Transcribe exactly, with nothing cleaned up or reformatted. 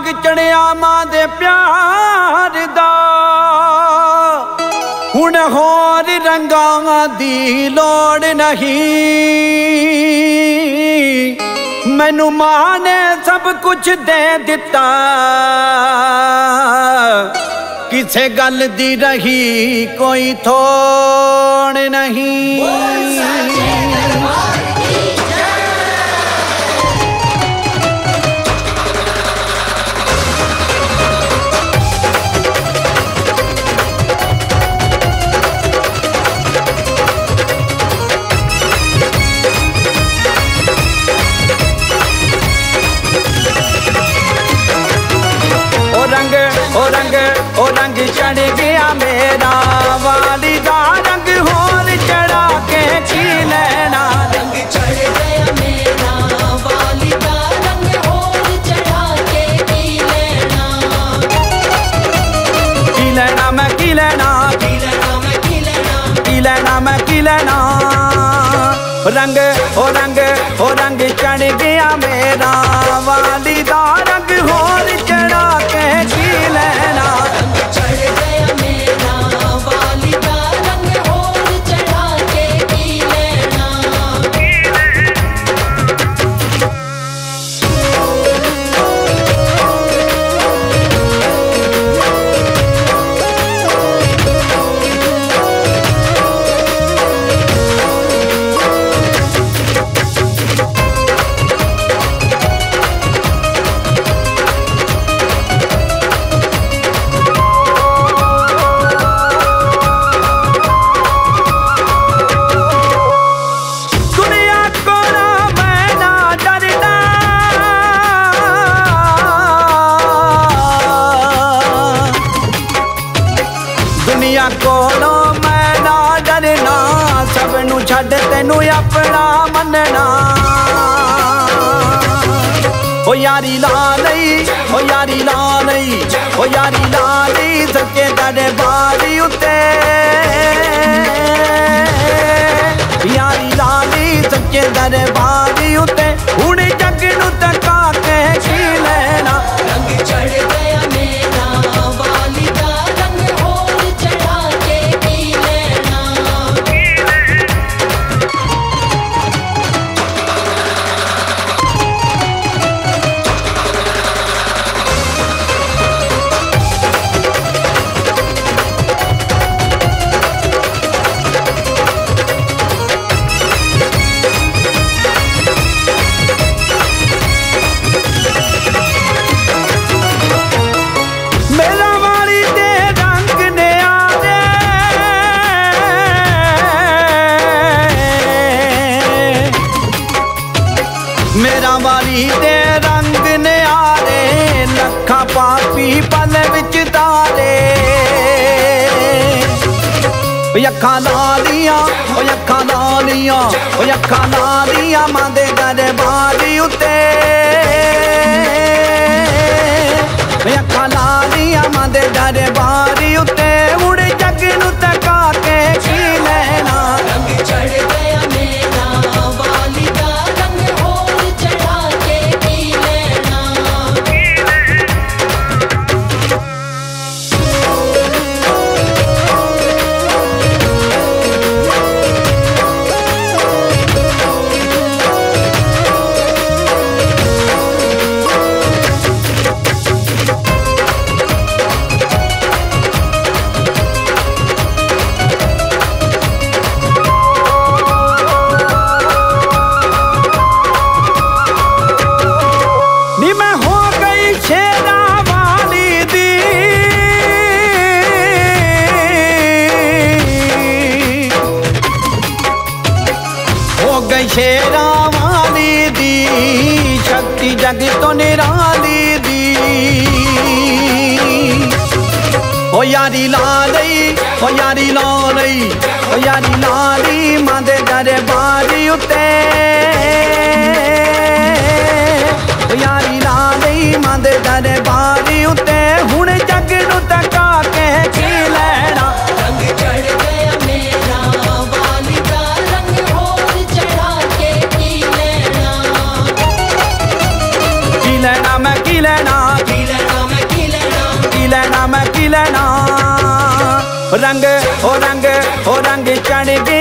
रंग चढ़िया मां दे प्यार दा हुण होर रंगां दी लोड़ नहीं। मैनू मां ने सब कुछ दे दिता किसे गल दी रही कोई थोड़ नहीं। ओ रंग ओ रंग चढ़ गया मेरा वाली दा रंग होर चढ़ा के की लेना। रंग चढ़ गया मेरा वाली दा रंग होर चढ़ा के की लेना। की लेना मैं की लेना की लेना मैं की लेना की लेना मैं की लेना। रंग ओ रंग ओ रंग चढ़ गया मेरा वाली दा रंग होर चढ़ा के की लेना। रंग चढ़ गया मेरा वाली दा रंग होर चढ़ा के की लेना। दुनिया कोलों मैं ना डरना सबनू छड़ तेनू अपना मनना। ओ यारी ला लई ओ यारी ला लई ओ यारी ला लई सच्चे दरबारी उते। यारी ला लई सच्चे दरबारी उते हुण जग नू तका के की लेना। रंग चढ़ गया मेरा वाली दा रंग होर चढ़ा के की लेना। मेरा वाली दे रंग ने आदे मेरा वाली दे रंग ने आदे लखा पापी पल विच तारे। अखां लालियां ओ अखां लालियां ओ अखां लालियां मां दे दरबारी उते। अखां लालियां मां दे दरबारी उते हुण जग नू तका के की लेना। रंग चढ़ गया मेरा वाली दा रंग होर चढ़ा के की लेना। नी मैं हो गई शेरा वाली दी हो गई शेरा वाली दी शक्ति जग तो निराली दी। ओ यारी ला लई ओ यारी ला लई ओ यारी ला लई मां दे दरबारी उते। ओ यारी ला लई मां दे दरबारी उते हुण जग नू तका के की लेना। रंग चढ़ गया मेरा वाली दा रंग होर चढ़ा के की लेना। की लेना मैं की लेना की लेना रंग ओ रंग ओ रंग चढ़ गया